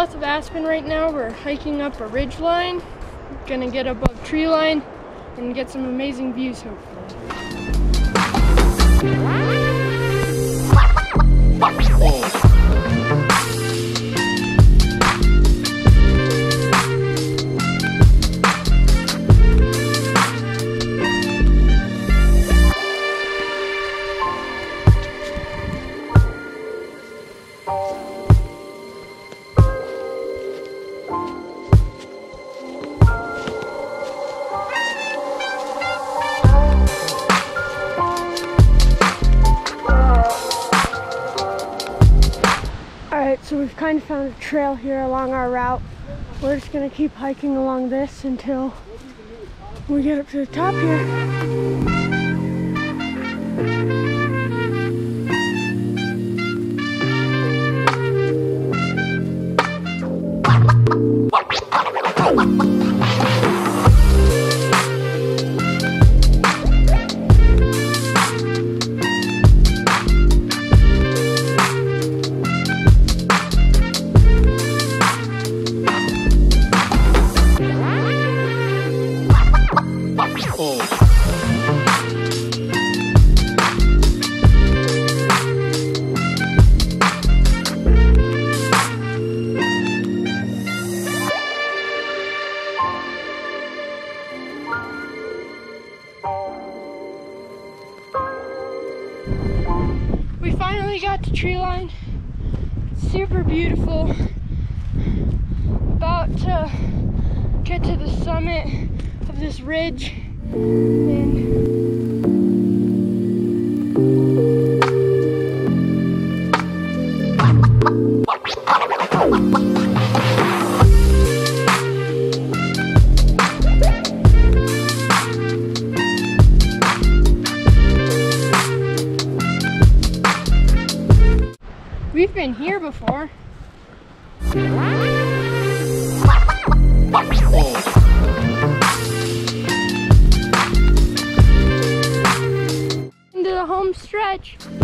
south of Aspen right now. We're hiking up a ridge line. Gonna get above tree line and get some amazing views hopefully. So we've kind of found a trail here along our route. We're just gonna keep hiking along this until we get up to the top here. We finally got to tree line. Super beautiful. About to get to the summit of this ridge. We've been here before. Into the home stretch.